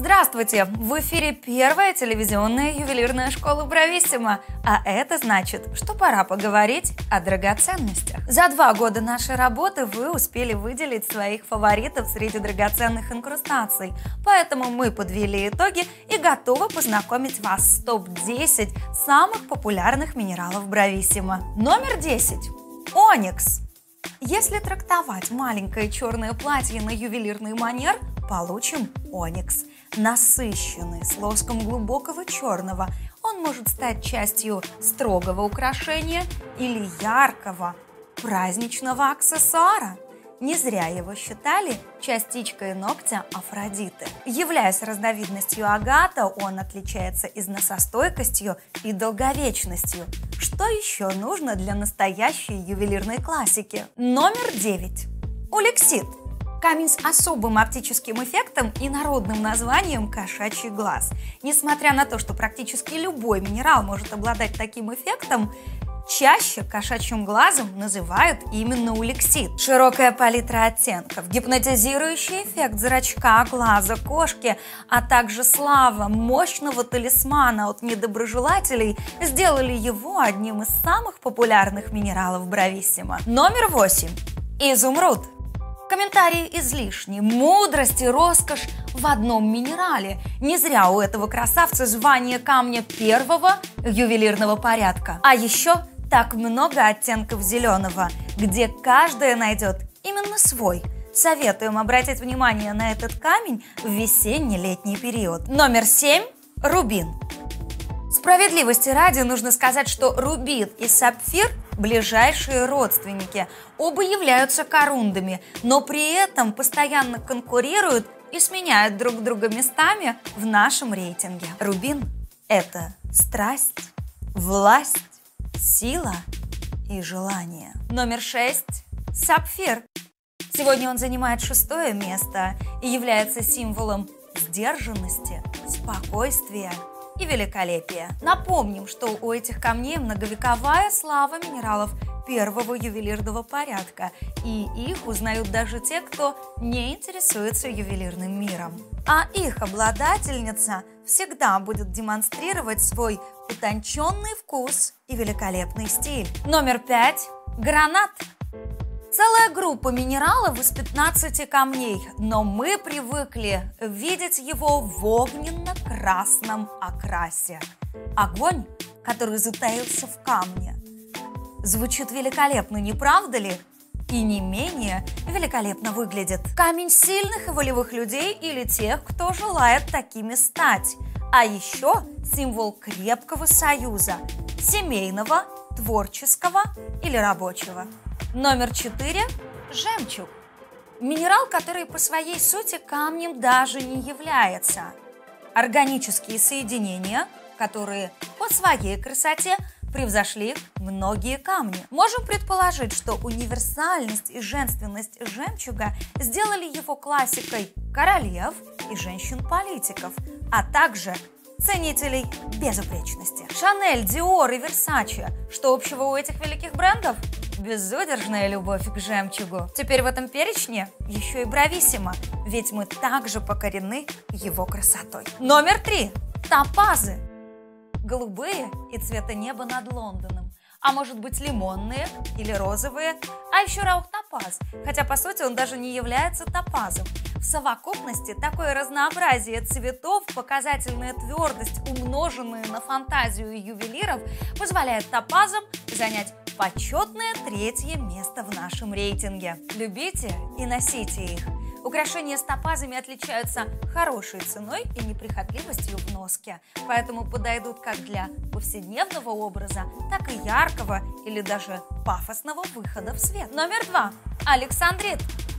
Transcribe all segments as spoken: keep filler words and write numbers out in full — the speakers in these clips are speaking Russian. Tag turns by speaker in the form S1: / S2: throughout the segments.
S1: Здравствуйте! В эфире первая телевизионная ювелирная школа Брависсимо, а это значит, что пора поговорить о драгоценностях. За два года нашей работы вы успели выделить своих фаворитов среди драгоценных инкрустаций, поэтому мы подвели итоги и готовы познакомить вас с топ десять самых популярных минералов Брависсимо. Номер десять. Оникс. Если трактовать маленькое черное платье на ювелирный манер, получим оникс. Насыщенный, с лоском глубокого черного, он может стать частью строгого украшения или яркого, праздничного аксессуара. Не зря его считали частичкой ногтя Афродиты. Являясь разновидностью агата, он отличается износостойкостью и долговечностью. Что еще нужно для настоящей ювелирной классики? Номер девять. Улексит. Камень с особым оптическим эффектом и народным названием «кошачий глаз». Несмотря на то, что практически любой минерал может обладать таким эффектом, чаще кошачьим глазом называют именно улексит. Широкая палитра оттенков, гипнотизирующий эффект зрачка глаза кошки, а также слава мощного талисмана от недоброжелателей сделали его одним из самых популярных минералов Брависсимо. Номер восемь. Изумруд. Комментарии излишни, мудрость и роскошь в одном минерале. Не зря у этого красавца звание камня первого ювелирного порядка. А еще так много оттенков зеленого, где каждая найдет именно свой. Советуем обратить внимание на этот камень в весенне-летний период. Номер семь. Рубин. Справедливости ради нужно сказать, что рубин и сапфир – ближайшие родственники. Оба являются корундами, но при этом постоянно конкурируют и сменяют друг друга местами в нашем рейтинге. Рубин – это страсть, власть, сила и желание. Номер шесть. Сапфир. Сегодня он занимает шестое место и является символом сдержанности, спокойствия и великолепия. Напомним, что у этих камней многовековая слава минералов первого ювелирного порядка, и их узнают даже те, кто не интересуется ювелирным миром. А их обладательница всегда будет демонстрировать свой утонченный вкус и великолепный стиль. Номер пять. Гранат. Целая группа минералов из пятнадцати камней, но мы привыкли видеть его в огненно-красном окрасе. Огонь, который затаился в камне. Звучит великолепно, не правда ли? И не менее великолепно выглядит. Камень сильных и волевых людей или тех, кто желает такими стать. А еще символ крепкого союза, семейного, творческого или рабочего. Номер четыре. Жемчуг. Минерал, который по своей сути камнем даже не является. Органические соединения, которые по своей красоте превзошли многие камни. Можем предположить, что универсальность и женственность жемчуга сделали его классикой королев и женщин-политиков, а также ценителей безупречности. Шанель, Диор и Версаче. Что общего у этих великих брендов? Безудержная любовь к жемчугу. Теперь в этом перечне еще и Брависсимо, ведь мы также покорены его красотой. Номер три. Топазы. Голубые и цвета неба над Лондоном. А может быть лимонные или розовые, а еще раух-топаз, хотя по сути он даже не является топазом. В совокупности такое разнообразие цветов, показательная твердость, умноженная на фантазию ювелиров, позволяет топазам занять почетное третье место в нашем рейтинге. Любите и носите их. Украшения с топазами отличаются хорошей ценой и неприхотливостью в носке, поэтому подойдут как для повседневного образа, так и яркого или даже пафосного выхода в свет. Номер два. Александрит.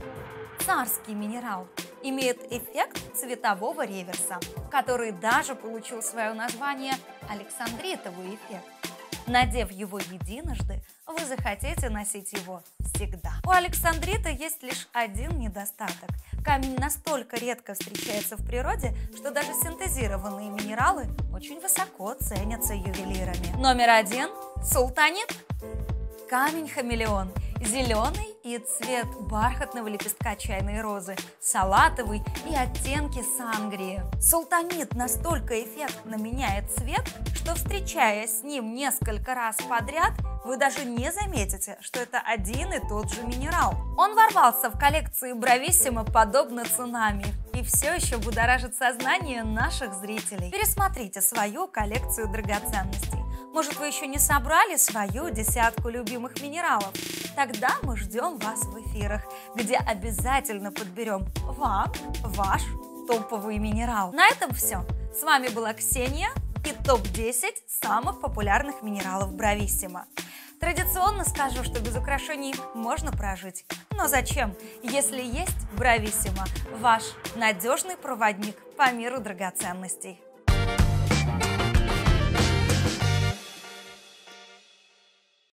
S1: Царский минерал. Имеет эффект цветового реверса, который даже получил свое название Александритовый эффект. Надев его единожды, вы захотите носить его всегда. У александрита есть лишь один недостаток. Камень настолько редко встречается в природе, что даже синтезированные минералы очень высоко ценятся ювелирами. Номер один. Султанит. Камень-хамелеон. Зеленый и цвет бархатного лепестка чайной розы, салатовый и оттенки сангрии. Султанит настолько эффектно меняет цвет, что, встречаясь с ним несколько раз подряд, вы даже не заметите, что это один и тот же минерал. Он ворвался в коллекции Bravissimo подобно цунами и все еще будоражит сознание наших зрителей. Пересмотрите свою коллекцию драгоценностей. Может, вы еще не собрали свою десятку любимых минералов? Тогда мы ждем вас в эфирах, где обязательно подберем вам ваш топовый минерал. На этом все. С вами была Ксения и топ десять самых популярных минералов Bravissimo. Традиционно скажу, что без украшений можно прожить. Но зачем, если есть Bravissimo, ваш надежный проводник по миру драгоценностей?